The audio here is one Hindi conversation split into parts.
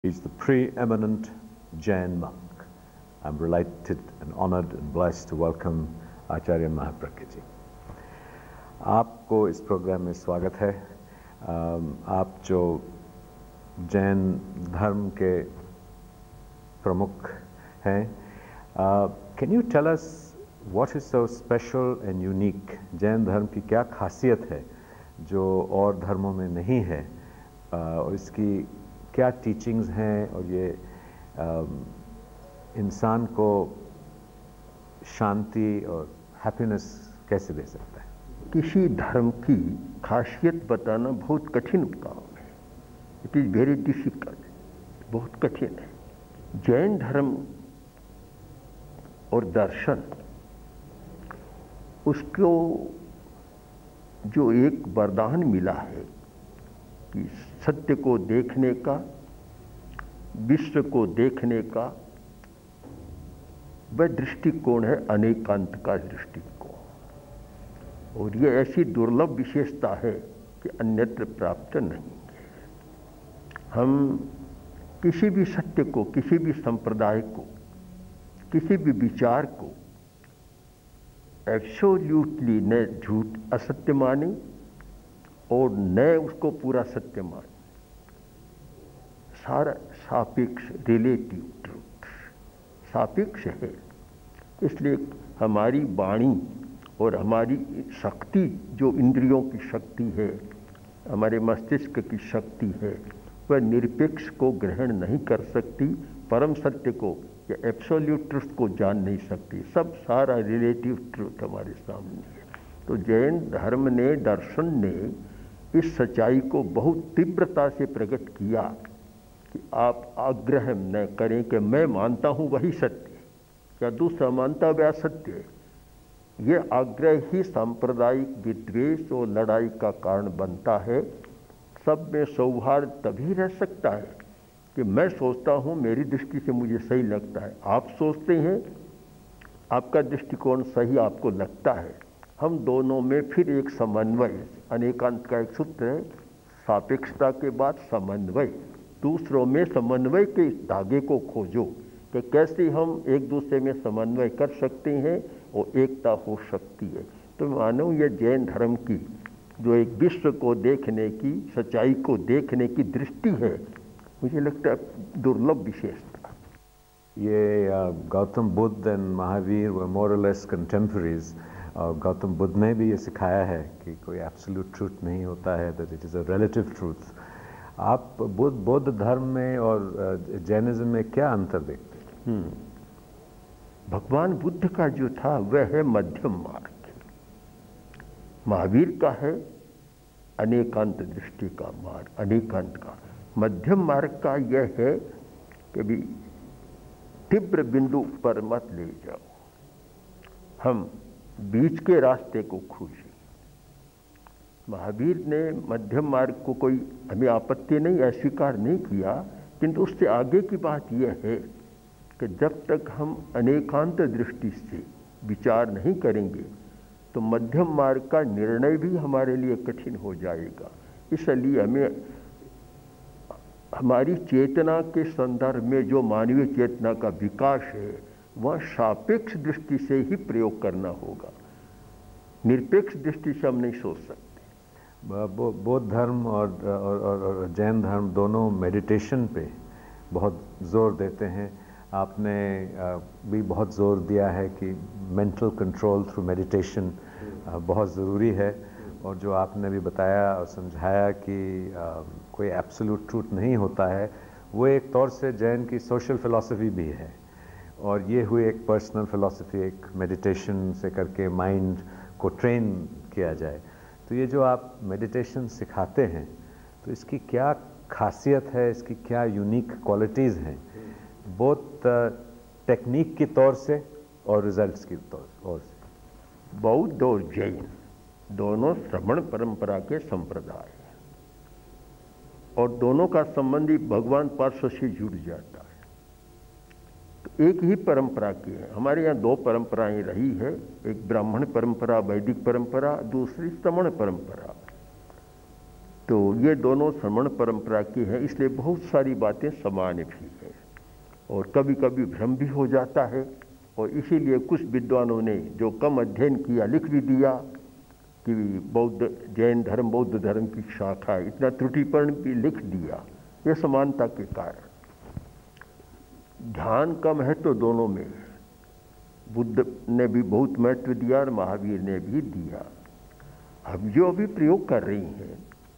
He's the preeminent Jain monk. I'm delighted and honored and blessed to welcome Acharya Mahapragya जी। आपको इस प्रोग्राम में स्वागत है। आप जो जैन धर्म के प्रमुख हैं, can you tell us what is so special and unique? Jain धर्म की क्या खासियत है जो और धर्मों में नहीं है, और इसकी क्या टीचिंग्स हैं, और ये इंसान को शांति और हैप्पीनेस कैसे दे सकता है? किसी धर्म की खासियत बताना बहुत कठिन काम है। इट इज़ वेरी डिफिकल्ट, बहुत कठिन है। जैन धर्म और दर्शन, उसको जो एक वरदान मिला है कि सत्य को देखने का, विश्व को देखने का, वह दृष्टिकोण है अनेकांत का दृष्टिकोण। और ये ऐसी दुर्लभ विशेषता है कि अन्यत्र प्राप्त नहीं है। हम किसी भी सत्य को, किसी भी संप्रदाय को, किसी भी विचार को एब्सोल्यूटली न झूठ असत्य माने और न उसको पूरा सत्य माने। सारा सापेक्ष, रिलेटिव ट्रूथ सापेक्ष है। इसलिए हमारी वाणी और हमारी शक्ति, जो इंद्रियों की शक्ति है, हमारे मस्तिष्क की शक्ति है, वह निरपेक्ष को ग्रहण नहीं कर सकती, परम सत्य को या एब्सोल्यूट ट्रूथ को जान नहीं सकती। सब सारा रिलेटिव ट्रूथ हमारे सामने है। तो जैन धर्म ने, दर्शन ने इस सच्चाई को बहुत तीव्रता से प्रकट किया कि आप आग्रह न करें कि मैं मानता हूँ वही सत्य या दूसरा मानता वह सत्य है। ये आग्रह ही सांप्रदायिक विद्वेष और लड़ाई का कारण बनता है। सब में सौहार्द तभी रह सकता है कि मैं सोचता हूँ, मेरी दृष्टि से मुझे सही लगता है, आप सोचते हैं, आपका दृष्टिकोण सही आपको लगता है। हम दोनों में फिर एक समन्वय, अनेकांत का एक सूत्र है, सापेक्षता के बाद समन्वय। दूसरों में समन्वय के इस धागे को खोजो कि कैसे हम एक दूसरे में समन्वय कर सकते हैं और एकता हो सकती है। तो मानो ये जैन धर्म की जो एक विश्व को देखने की, सच्चाई को देखने की दृष्टि है, मुझे लगता है दुर्लभ विशेषता। ये Gautam Buddha and Mahavir were more और लेस कंटेम्पररीज। और गौतम बुद्ध ने भी ये सिखाया है कि कोई एब्सोल्यूट ट्रूथ नहीं होता है, that it is a relative truth. आप बौद्ध धर्म में और जैनिज्म में क्या अंतर देखते हैं? भगवान बुद्ध का जो था वह है मध्यम मार्ग। महावीर का है अनेकांत दृष्टि का मार्ग, अनेकांत का। मध्यम मार्ग का यह है कि भी तीव्र बिंदु पर मत ले जाओ, हम बीच के रास्ते को खोजें। महावीर ने मध्यम मार्ग को कोई हमें आपत्ति नहीं, अस्वीकार नहीं किया, किंतु उससे आगे की बात यह है कि जब तक हम अनेकांत दृष्टि से विचार नहीं करेंगे तो मध्यम मार्ग का निर्णय भी हमारे लिए कठिन हो जाएगा। इसलिए हमें हमारी चेतना के संदर्भ में जो मानवीय चेतना का विकास है वह सापेक्ष दृष्टि से ही प्रयोग करना होगा। निरपेक्ष दृष्टि से हम नहीं सोच सकते। बौद्ध धर्म और जैन धर्म दोनों मेडिटेशन पे बहुत जोर देते हैं। आपने भी बहुत जोर दिया है कि मेंटल कंट्रोल थ्रू मेडिटेशन बहुत ज़रूरी है। और जो आपने भी बताया और समझाया कि कोई एब्सोल्यूट ट्रूथ नहीं होता है, वो एक तौर से जैन की सोशल फ़िलॉसफी भी है। और ये हुई एक पर्सनल फ़िलॉसफी, एक मेडिटेशन से करके माइंड को ट्रेन किया जाए। तो ये जो आप मेडिटेशन सिखाते हैं, तो इसकी क्या खासियत है, इसकी क्या यूनिक क्वालिटीज़ हैं, बहुत टेक्निक की तौर से और रिजल्ट्स की तौर से? बौद्ध और जैन दोनों श्रमण परंपरा के संप्रदाय हैं और दोनों का संबंध ही भगवान पार्श्व से जुड़ जाता है। तो एक ही परंपरा की है। हमारे यहाँ दो परंपराएं रही है, एक ब्राह्मण परंपरा, वैदिक परंपरा, दूसरी श्रमण परंपरा। तो ये दोनों श्रमण परंपरा की हैं, इसलिए बहुत सारी बातें समान भी हैं और कभी कभी भ्रम भी हो जाता है। और इसीलिए कुछ विद्वानों ने जो कम अध्ययन किया लिख भी दिया कि बौद्ध जैन धर्म बौद्ध धर्म की शाखा है, इतना त्रुटिपूर्ण भी लिख दिया। ये समानता के कारण ध्यान कम है तो दोनों में बुद्ध ने भी बहुत महत्व दिया और महावीर ने भी दिया। हम जो अभी प्रयोग कर रही हैं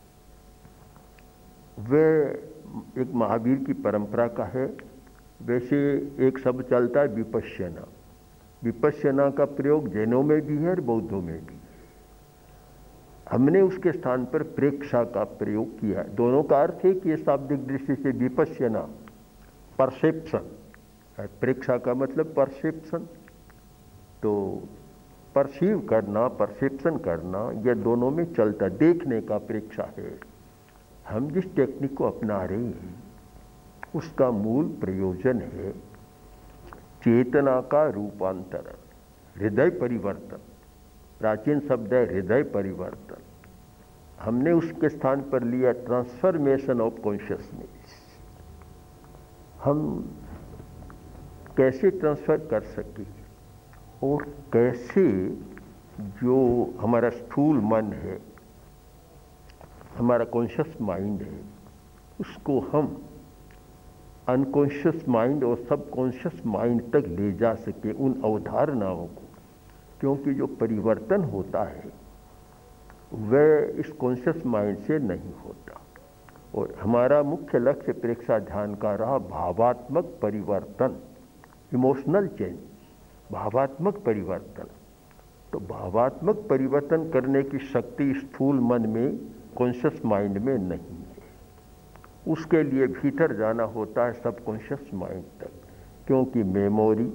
वे एक महावीर की परंपरा का है। वैसे एक शब्द चलता है विपश्यना। विपश्यना का प्रयोग जैनों में भी है और बौद्धों में भी है। हमने उसके स्थान पर प्रेक्षा का प्रयोग किया। दोनों का अर्थ है कि ये शाब्दिक दृष्टि से विपश्यना परसेप्शन, प्रेक्षा का मतलब परसेप्शन, तो परसीव करना परसेप्शन करना ये दोनों में चलता, देखने का प्रेक्षा है। हम जिस टेक्निक को अपना रहे हैं उसका मूल प्रयोजन है चेतना का रूपांतरण, हृदय परिवर्तन। प्राचीन शब्द है हृदय परिवर्तन। हमने उसके स्थान पर लिया ट्रांसफॉर्मेशन ऑफ कॉन्शियसनेस। हम कैसे ट्रांसफर कर सके और कैसे जो हमारा स्थूल मन है, हमारा कॉन्शियस माइंड है, उसको हम अनकॉन्शियस माइंड और सबकॉन्शियस माइंड तक ले जा सके, उन अवधारणाओं को। क्योंकि जो परिवर्तन होता है वह इस कॉन्शियस माइंड से नहीं होता। और हमारा मुख्य लक्ष्य प्रेक्षा ध्यान का रहा भावात्मक परिवर्तन, इमोशनल चेंज, भावात्मक परिवर्तन। तो भावात्मक परिवर्तन करने की शक्ति स्थूल मन में, कॉन्शियस माइंड में नहीं है। उसके लिए भीतर जाना होता है सबकॉन्शियस माइंड तक, क्योंकि मेमोरी,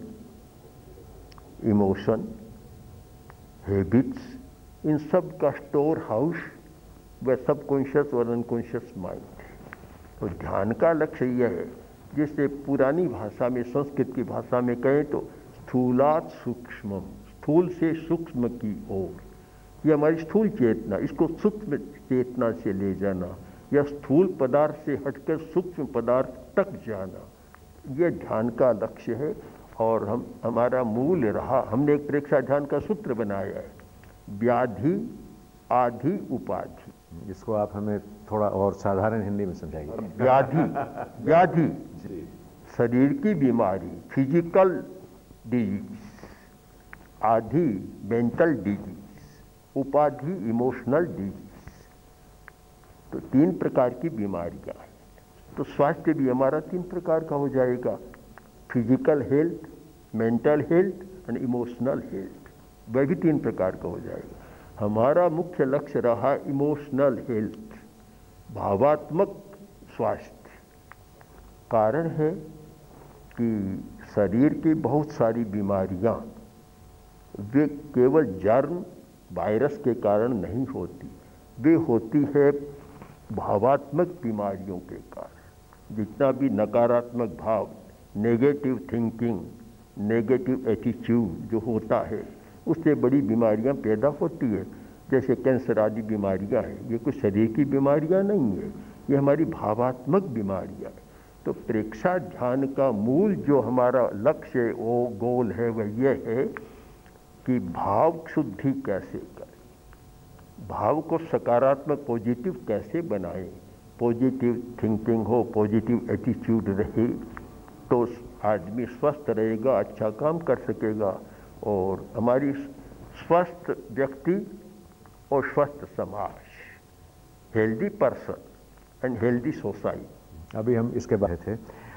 इमोशन, हैबिट्स, इन सब का स्टोर हाउस वह सबकॉन्शियस और अनकॉन्शियस माइंड है। तो ध्यान का लक्ष्य यह है, जिसे पुरानी भाषा में, संस्कृत की भाषा में कहें तो स्थूलात् सूक्ष्मम, स्थूल से सूक्ष्म की ओर। यह हमारी स्थूल चेतना, इसको सूक्ष्म चेतना से ले जाना या स्थूल पदार्थ से हटकर सूक्ष्म पदार्थ तक जाना, यह ध्यान का लक्ष्य है। और हमारा मूल रहा, हमने एक प्रेक्षा ध्यान का सूत्र बनाया है, व्याधि आधि उपाधि। इसको आप हमें थोड़ा और साधारण हिंदी में समझाइए। व्याधि शरीर की बीमारी, फिजिकल डिजीज, आधि मेंटल डिजीज, उपाधि इमोशनल डिजीज। तो 3 प्रकार की बीमारियां हैं। तो स्वास्थ्य भी हमारा 3 प्रकार का हो जाएगा, physical health, mental health and emotional health. वह भी 3 प्रकार का हो जाएगा। हमारा मुख्य लक्ष्य रहा इमोशनल हेल्थ, भावात्मक स्वास्थ्य। कारण है कि शरीर की बहुत सारी बीमारियां वे केवल जर्म वायरस के कारण नहीं होती, वे होती है भावात्मक बीमारियों के कारण। जितना भी नकारात्मक भाव, नेगेटिव थिंकिंग, नेगेटिव एटीट्यूड जो होता है, उससे बड़ी बीमारियां पैदा होती है। जैसे कैंसर आदि बीमारियां हैं, ये कुछ शरीर की बीमारियां नहीं है, ये हमारी भावात्मक बीमारियां हैं। तो प्रेक्षा ध्यान का मूल जो हमारा लक्ष्य वो गोल है वह यह है कि भाव शुद्धि कैसे करें, भाव को सकारात्मक पॉजिटिव कैसे बनाएं, पॉजिटिव थिंकिंग हो, पॉजिटिव एटीट्यूड रहे तो आदमी स्वस्थ रहेगा, अच्छा काम कर सकेगा। और हमारी स्वस्थ व्यक्ति और स्वस्थ समाज, healthy person and healthy society. अभी हम इसके बारे थे,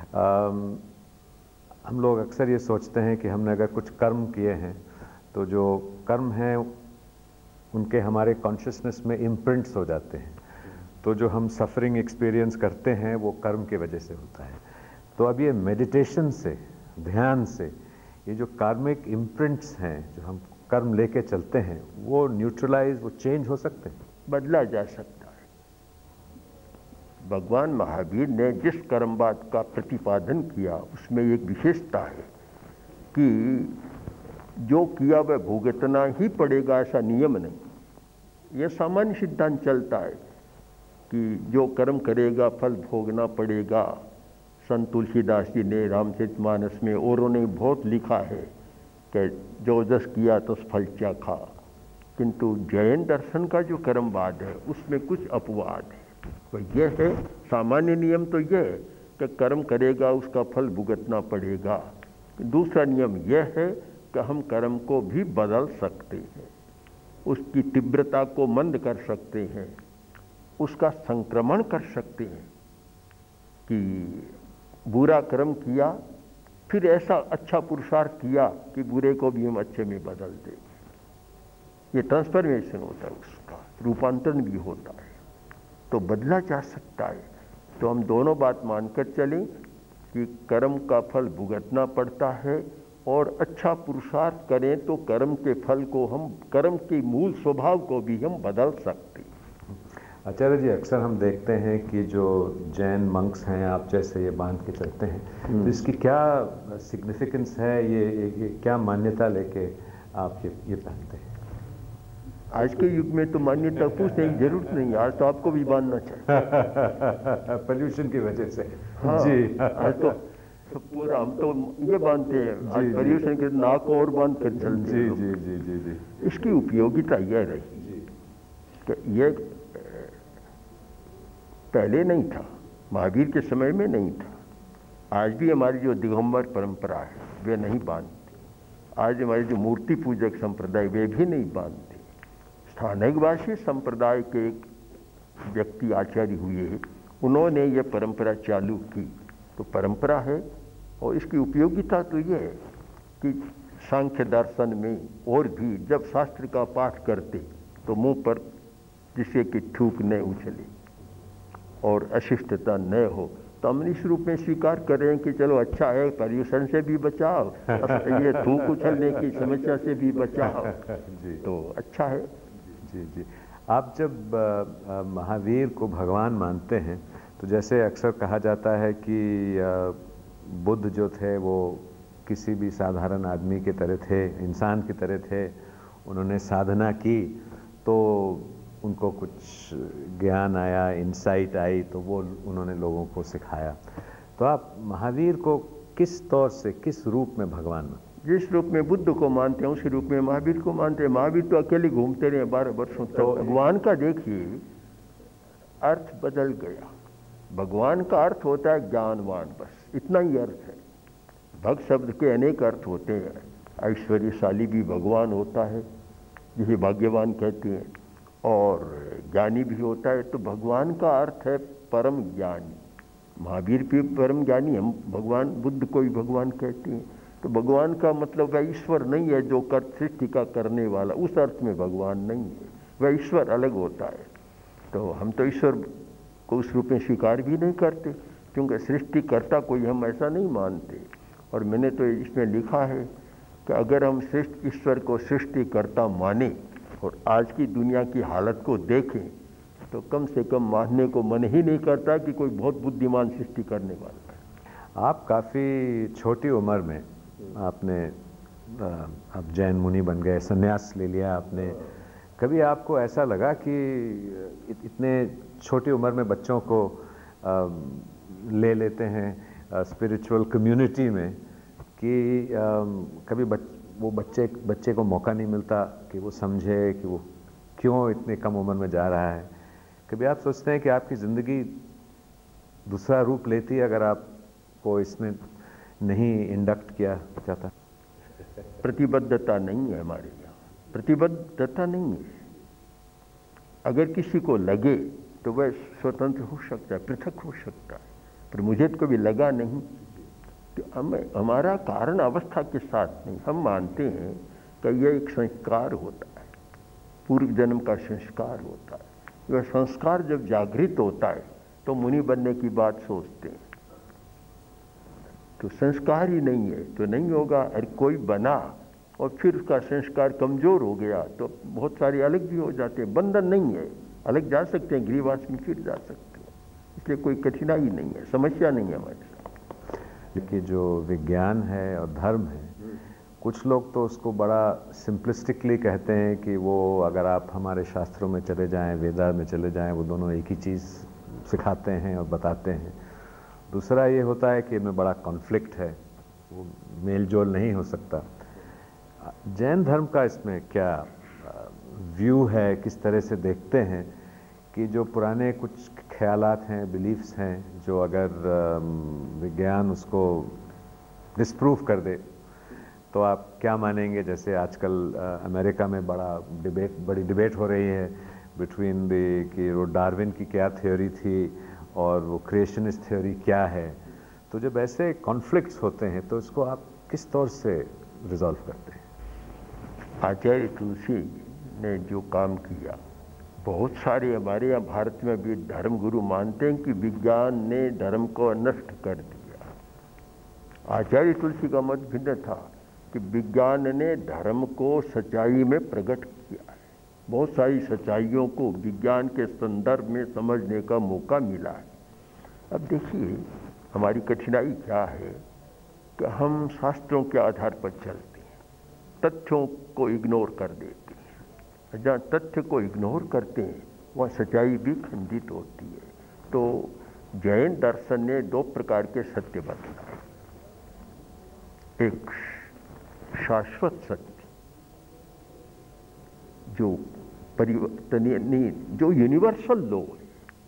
हम लोग अक्सर ये सोचते हैं कि हमने अगर कुछ कर्म किए हैं तो जो कर्म हैं उनके हमारे कॉन्शियसनेस में इम्प्रिंट्स हो जाते हैं, तो जो हम सफरिंग एक्सपीरियंस करते हैं वो कर्म की वजह से होता है। तो अब ये मेडिटेशन से, ध्यान से, ये जो कार्मिक इम्प्रिंट्स हैं जो हम कर्म लेके चलते हैं, वो न्यूट्रलाइज, वो चेंज हो सकते हैं, बदला जा सकता है। भगवान महावीर ने जिस कर्मवाद का प्रतिपादन किया उसमें एक विशेषता है कि जो किया वह भुगतना ही पड़ेगा, ऐसा नियम नहीं। यह सामान्य सिद्धांत चलता है कि जो कर्म करेगा फल भोगना पड़ेगा। संत तुलसीदास जी ने रामचरितमानस में औरों ने बहुत लिखा है कि जो जस किया तो फल क्या खा, किंतु जैन दर्शन का जो कर्मवाद है उसमें कुछ अपवाद है। तो यह है सामान्य नियम तो यह है कि कर्म करेगा उसका फल भुगतना पड़ेगा। दूसरा नियम यह है कि हम कर्म को भी बदल सकते हैं, उसकी तीव्रता को मंद कर सकते हैं, उसका संक्रमण कर सकते हैं कि बुरा कर्म किया फिर ऐसा अच्छा पुरुषार्थ किया कि बुरे को भी हम अच्छे में बदल दें। ये ट्रांसफॉर्मेशन होता है, उसका रूपांतरण भी होता है, तो बदला जा सकता है। तो हम दोनों बात मानकर चलें कि कर्म का फल भुगतना पड़ता है और अच्छा पुरुषार्थ करें तो कर्म के फल को हम, कर्म के मूल स्वभाव को भी हम बदल सकते हैं। आचार्य जी, अक्सर हम देखते हैं कि जो जैन मंक्स हैं, आप जैसे ये बांध के चलते हैं, तो इसकी क्या सिग्निफिकेंस है, ये क्या मान्यता लेके आप ये पहनते हैं? आज के युग में तो मान्यता पूछने की जरूरत नहीं, आज तो आपको भी बांधना चाहिए। पोल्यूशन की वजह से। हाँ, जी, आज तो पूरा हम तो ये बांधते हैं, आज पोल्यूशन के नाक और बांध कर चलते हैं। जी जी जी जी जी। इसकी उपयोगिता यह रही कि ये पहले नहीं था, महावीर के समय में नहीं था। आज भी हमारी जो दिगंबर परंपरा है वे नहीं बांधती। आज हमारे जो मूर्ति पूजक संप्रदाय वे भी नहीं बांधते। स्थानिकवासी संप्रदाय के एक व्यक्ति आचार्य हुए, उन्होंने ये परंपरा चालू की, तो परंपरा है। और इसकी उपयोगिता तो ये है कि सांख्य दर्शन में और भी जब शास्त्र का पाठ करते तो मुंह पर जिससे कि थूक न उछले और अशिष्टता न हो, तो हम इस रूप में स्वीकार कर रहे हैं कि चलो अच्छा है, पर्यूषण से भी बचाओ, ये थूक उछलने की समस्या से भी बचाओ, तो अच्छा है। जी जी। आप जब महावीर को भगवान मानते हैं, तो जैसे अक्सर कहा जाता है कि बुद्ध जो थे वो किसी भी साधारण आदमी की तरह थे, इंसान की तरह थे। उन्होंने साधना की तो उनको कुछ ज्ञान आया, इंसाइट आई, तो वो उन्होंने लोगों को सिखाया। तो आप महावीर को किस तौर से, किस रूप में भगवान मानते? जिस रूप में बुद्ध को मानते हैं उसी रूप में महावीर को मानते हैं। महावीर तो अकेले घूमते रहे 12 वर्षों तक। तो भगवान का देखिए अर्थ बदल गया। भगवान का अर्थ होता है ज्ञानवान, बस इतना ही अर्थ है। भक्त शब्द के अनेक अर्थ होते हैं। ऐश्वर्यशाली भी भगवान होता है, जिसे भाग्यवान कहते हैं, और ज्ञानी भी होता है। तो भगवान का अर्थ है परम ज्ञानी। महावीर भी परम ज्ञानी, हम भगवान बुद्ध को भी भगवान कहते हैं। तो भगवान का मतलब वह ईश्वर नहीं है जो कर सृष्टि का करने वाला, उस अर्थ में भगवान नहीं है। वह ईश्वर अलग होता है। तो हम तो ईश्वर को उस रूप में स्वीकार भी नहीं करते, क्योंकि सृष्टिकर्ता कोई हम ऐसा नहीं मानते। और मैंने तो इसमें लिखा है कि अगर हम ईश्वर को सृष्टिकर्ता माने और आज की दुनिया की हालत को देखें, तो कम से कम मानने को मन ही नहीं करता कि कोई बहुत बुद्धिमान सृष्टि करने वाला है। आप काफ़ी छोटी उम्र में आपने आप जैन मुनि बन गए, संन्यास ले लिया आपने। कभी आपको ऐसा लगा कि इतने छोटी उम्र में बच्चों को ले लेते हैं स्पिरिचुअल कम्युनिटी में, कि कभी वो बच्चे को मौका नहीं मिलता कि वो समझे कि वो क्यों इतने कम उम्र में जा रहा है? कभी आप सोचते हैं कि आपकी ज़िंदगी दूसरा रूप लेती अगर आपको इसमें नहीं इंडक्ट किया जाता? प्रतिबद्धता नहीं है हमारे यहाँ, प्रतिबद्धता नहीं है। अगर किसी को लगे तो वह स्वतंत्र हो सकता है, पृथक हो सकता है, पर मुझे तो कभी लगा नहीं कि हमारा कारण अवस्था के साथ नहीं। हम मानते हैं कि यह एक संस्कार होता है, पूर्व जन्म का संस्कार होता है। वह संस्कार जब जागृत होता है तो मुनि बनने की बात सोचते हैं। तो संस्कार ही नहीं है तो नहीं होगा। और कोई बना और फिर उसका संस्कार कमजोर हो गया तो बहुत सारे अलग भी हो जाते हैं। बंधन नहीं है, अलग जा सकते हैं, गृहवास में फिर जा सकते हैं। इसलिए कोई कठिनाई नहीं है, समस्या नहीं है हमारे साथ। कि जो विज्ञान है और धर्म है कुछ लोग तो उसको बड़ा सिंपलिस्टिकली कहते हैं कि वो अगर आप हमारे शास्त्रों में चले जाएं, वेदा में चले जाएं, वो दोनों एक ही चीज़ सिखाते हैं और बताते हैं। दूसरा ये होता है कि इनमें बड़ा कॉन्फ्लिक्ट है, वो मेल जोल नहीं हो सकता। जैन धर्म का इसमें क्या व्यू है, किस तरह से देखते हैं कि जो पुराने कुछ ख्यालात हैं, बिलीफ्स हैं, जो अगर विज्ञान उसको डिस्प्रूव कर दे तो आप क्या मानेंगे? जैसे आजकल अमेरिका में बड़ी डिबेट हो रही है बिटवीन कि वो डार्विन की क्या थ्योरी थी और वो क्रिएशनिस्ट थ्योरी क्या है। तो जब ऐसे कॉन्फ्लिक्ट्स होते हैं तो इसको आप किस तौर से रिजॉल्व करते हैं? आचार्य तुलसी ने जो काम किया, बहुत सारे हमारे यहाँ भारत में भी धर्म गुरु मानते हैं कि विज्ञान ने धर्म को नष्ट कर दिया। आचार्य तुलसी का मत भिन्न था कि विज्ञान ने धर्म को सच्चाई में प्रकट किया है। बहुत सारी सच्चाइयों को विज्ञान के संदर्भ में समझने का मौका मिला है। अब देखिए हमारी कठिनाई क्या है कि हम शास्त्रों के आधार पर चलते हैं, तथ्यों को इग्नोर कर देते हैं। जहाँ तथ्य को इग्नोर करते हैं वहाँ सच्चाई भी खंडित होती है। तो जैन दर्शन ने दो प्रकार के सत्य बताए। एक शाश्वत सत्य जो परिवर्तनीय नहीं, जो यूनिवर्सल लॉ है,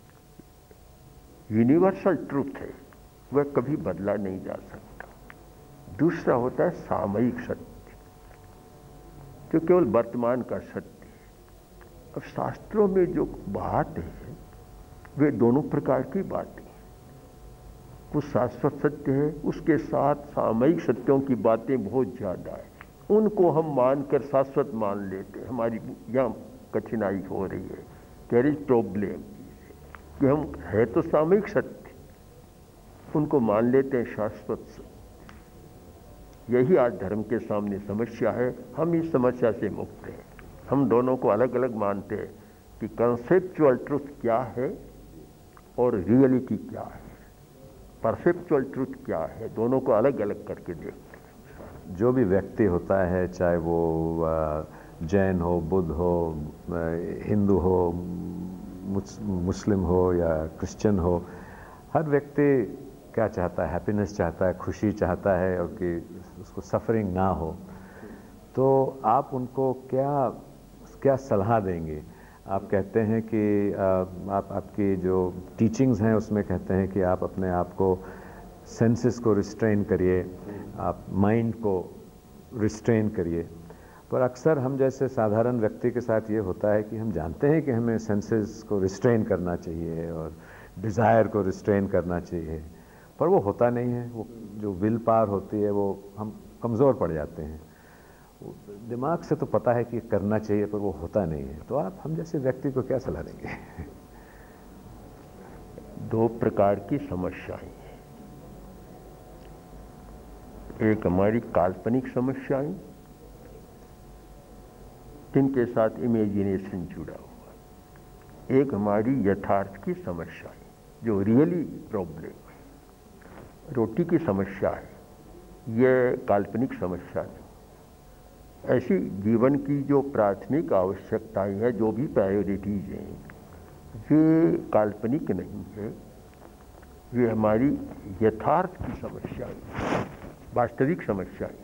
यूनिवर्सल ट्रूथ है, वह कभी बदला नहीं जा सकता। दूसरा होता है सामयिक सत्य, जो केवल वर्तमान का सत्य है। अब शास्त्रों में जो बात है वे दोनों प्रकार की बातें हैं। कुछ शाश्वत सत्य है, उसके साथ सामयिक सत्यों की बातें बहुत ज़्यादा है। उनको हम मानकर शाश्वत मान लेते हैं। हमारी यहाँ कठिनाई हो रही है, देयर इज प्रॉब्लम कि हम है तो सामयिक सत्य, उनको मान लेते हैं शाश्वत सत्य। यही आज धर्म के सामने समस्या है। हम इस समस्या से मुक्त हैं। हम दोनों को अलग अलग मानते हैं कि कंसेप्चुअल ट्रुथ क्या है और रियलिटी क्या है, परसेप्चुअल ट्रुथ क्या है, दोनों को अलग अलग करके देखते हैं। जो भी व्यक्ति होता है, चाहे वो जैन हो, बुद्ध हो, हिंदू हो, मुस्लिम हो या क्रिश्चियन हो, हर व्यक्ति क्या चाहता है? हैप्पीनेस चाहता है, खुशी चाहता है, और कि उसको सफरिंग ना हो। तो आप उनको क्या सलाह देंगे? आप कहते हैं कि आपकी जो टीचिंग्स हैं उसमें कहते हैं कि आप अपने आप को, सेंसेस को रिस्ट्रेन करिए, आप माइंड को रिस्ट्रेन करिए। पर अक्सर हम जैसे साधारण व्यक्ति के साथ ये होता है कि हम जानते हैं कि हमें सेंसेस को रिस्ट्रेन करना चाहिए और डिज़ायर को रिस्ट्रेन करना चाहिए, पर वो होता नहीं है। वो जो विल पावर होती है वो हम कमज़ोर पड़ जाते हैं। दिमाग से तो पता है कि करना चाहिए, पर वो होता नहीं है। तो आप हम जैसे व्यक्ति को क्या सलाह देंगे? दो प्रकार की समस्याएं हैं। एक हमारी काल्पनिक समस्याएं, जिनके साथ इमेजिनेशन जुड़ा हुआ। एक हमारी यथार्थ की समस्याएं, जो रियली प्रॉब्लम है। रोटी की समस्या है, यह काल्पनिक समस्या नहीं। ऐसी जीवन की जो प्राथमिक आवश्यकताएं हैं, जो भी प्रायोरिटीज हैं, वे काल्पनिक नहीं है, वे हमारी यथार्थ की समस्याएं, वास्तविक समस्याएं।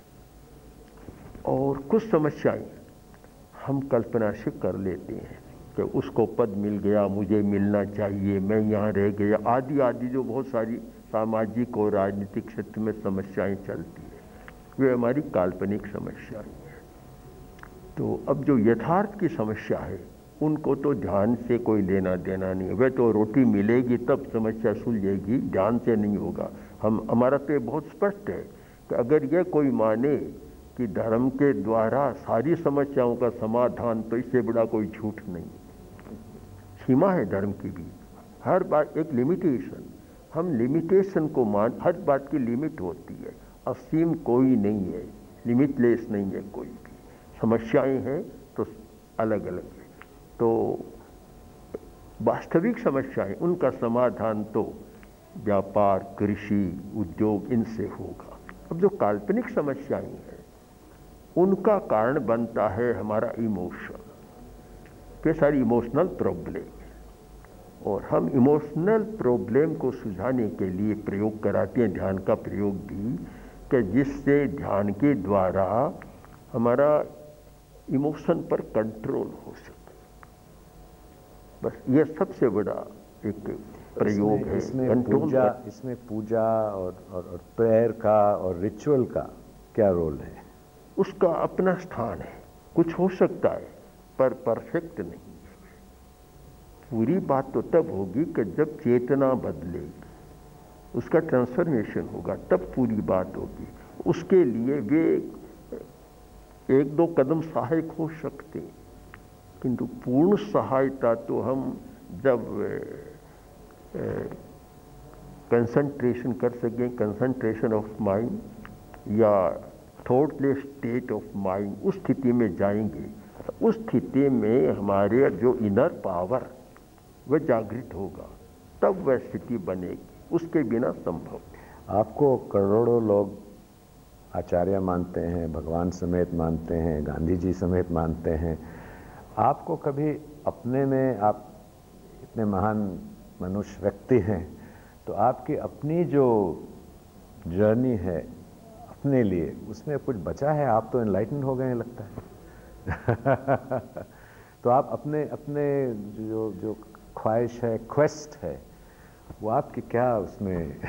और कुछ समस्याएं हम कल्पना से कर लेते हैं कि उसको पद मिल गया, मुझे मिलना चाहिए, मैं यहाँ रह गया, आदि आदि जो बहुत सारी सामाजिक और राजनीतिक क्षेत्र में समस्याएं चलती हैं, वे हमारी काल्पनिक समस्याएं हैं। तो अब जो यथार्थ की समस्या है, उनको तो ध्यान से कोई लेना देना नहीं है। वह तो रोटी मिलेगी तब समस्या सुलझेगी, ध्यान से नहीं होगा। हमारा तो बहुत स्पष्ट है कि अगर यह कोई माने कि धर्म के द्वारा सारी समस्याओं का समाधान, तो इससे बड़ा कोई झूठ नहीं। सीमा है धर्म की भी, हर बात एक लिमिटेशन। हम लिमिटेशन को हर बात की लिमिट होती है। असीम कोई नहीं है, लिमिटलेस नहीं है कोई भी। समस्याएं हैं तो अलग अलग है। तो वास्तविक समस्याएं, उनका समाधान तो व्यापार, कृषि, उद्योग, इनसे होगा। अब जो काल्पनिक समस्याएं हैं, उनका कारण बनता है हमारा इमोशन, ये सारी इमोशनल प्रॉब्लम। और हम इमोशनल प्रॉब्लम को सुलझाने के लिए प्रयोग कराते हैं ध्यान का प्रयोग भी, कि जिससे ध्यान के द्वारा हमारा इमोशन पर कंट्रोल हो सके। बस ये सबसे बड़ा एक प्रयोग है। इसमें पूजा और प्रेयर का और रिचुअल का क्या रोल है? उसका अपना स्थान है, कुछ हो सकता है पर परफेक्ट नहीं। पूरी बात तो तब होगी कि जब चेतना बदलेगी, उसका ट्रांसफॉर्मेशन होगा, तब पूरी बात होगी। उसके लिए वे एक दो कदम सहायक हो सकते, किंतु पूर्ण सहायता तो हम जब कंसंट्रेशन कर सकें, कंसंट्रेशन ऑफ माइंड या थॉटलेस स्टेट ऑफ माइंड, उस स्थिति में जाएंगे। उस स्थिति में हमारे जो इनर पावर वह जागृत होगा, तब वह स्थिति बनेगी, उसके बिना संभव। आपको करोड़ों लोग आचार्य मानते हैं, भगवान समेत मानते हैं, गांधी जी समेत मानते हैं। आपको कभी अपने में, आप इतने महान मनुष्य व्यक्ति हैं, तो आपकी अपनी जो जर्नी है अपने लिए, उसमें कुछ बचा है? आप तो एनलाइटन हो गए हैं लगता है। तो आप अपने जो ख्वाहिश है, क्वेस्ट है, वो आपकी क्या उसमें?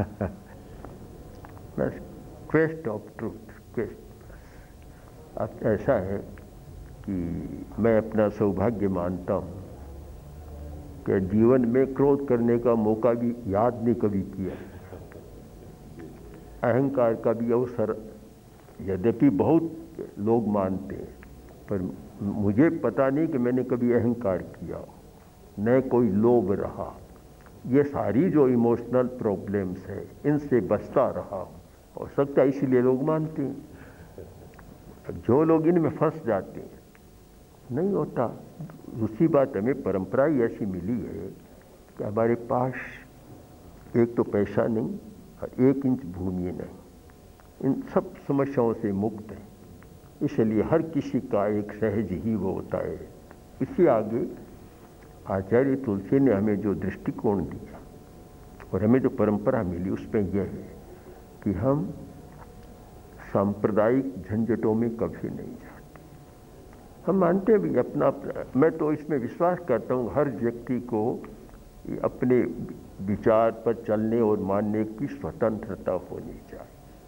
बस क्वेस्ट ऑफ ट्रूथ, क्वेस्ट। अब ऐसा है कि मैं अपना सौभाग्य मानता हूँ कि जीवन में क्रोध करने का मौका भी याद नहीं कभी किया, अहंकार का भी अवसर यद्यपि बहुत लोग मानते हैं, पर मुझे पता नहीं कि मैंने कभी अहंकार किया हो, न कोई लोभ रहा। ये सारी जो इमोशनल प्रॉब्लम्स है, इनसे बचता रहा हो सकता है, इसीलिए लोग मानते हैं। जो लोग इनमें फंस जाते हैं, नहीं होता। दूसरी बात, हमें परंपरा ही ऐसी मिली है कि हमारे पास एक तो पैसा नहीं और 1 इंच भूमि नहीं, इन सब समस्याओं से मुक्त है। इसलिए हर किसी का एक सहज ही वो होता है। इसी आगे आचार्य तुलसी ने हमें जो दृष्टिकोण दिया और हमें जो परंपरा मिली, उसमें यह है कि हम सांप्रदायिक झंझटों में कभी नहीं जाते। हम मानते भी अपना, मैं तो इसमें विश्वास करता हूँ हर व्यक्ति को अपने विचार पर चलने और मानने की स्वतंत्रता होनी चाहिए।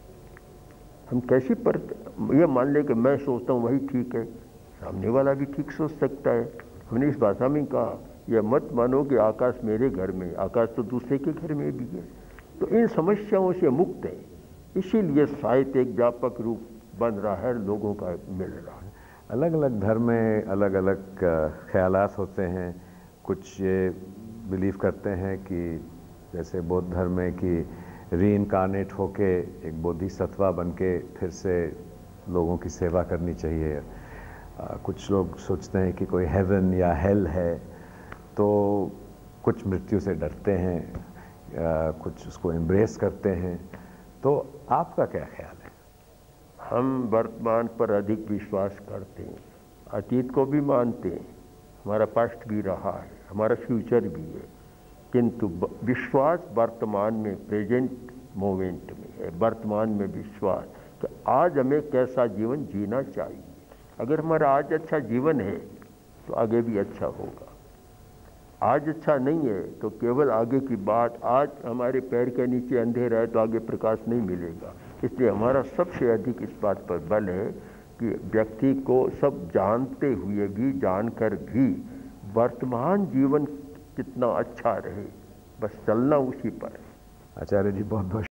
हम कैसी पर यह मान ले कि मैं सोचता हूँ वही ठीक है, सामने वाला भी ठीक सोच सकता है। हमने इस भाषा में कहा, यह मत मानो कि आकाश मेरे घर में, आकाश तो दूसरे के घर में भी है। तो इन समस्याओं से मुक्त है, इसीलिए साहित्य एक व्यापक रूप बन रहा है, लोगों का मिल रहा है। अलग अलग धर्म में अलग अलग ख्यालात होते हैं। कुछ ये बिलीव करते हैं कि जैसे बौद्ध धर्म में कि रीइनकार्नेट होके एक बोधिसत्वा बन के फिर से लोगों की सेवा करनी चाहिए। कुछ लोग सोचते हैं कि कोई हेवन या हेल है, तो कुछ मृत्यु से डरते हैं, कुछ उसको एम्ब्रेस करते हैं। तो आपका क्या ख्याल है? हम वर्तमान पर अधिक विश्वास करते हैं, अतीत को भी मानते हैं, हमारा पास्ट भी रहा है, हमारा फ्यूचर भी है, किंतु विश्वास वर्तमान में, प्रेजेंट मोमेंट में है। वर्तमान में विश्वास कि आज हमें कैसा जीवन जीना चाहिए। अगर हमारा आज अच्छा जीवन है तो आगे भी अच्छा होगा। आज अच्छा नहीं है तो केवल आगे की बात, आज हमारे पैर के नीचे अंधेरा है तो आगे प्रकाश नहीं मिलेगा। इसलिए हमारा सबसे अधिक इस बात पर बल है कि व्यक्ति को सब जानते हुए भी, जानकर भी वर्तमान जीवन कितना अच्छा रहे, बस चलना उसी पर है। आचार्य जी, बहुत बहुत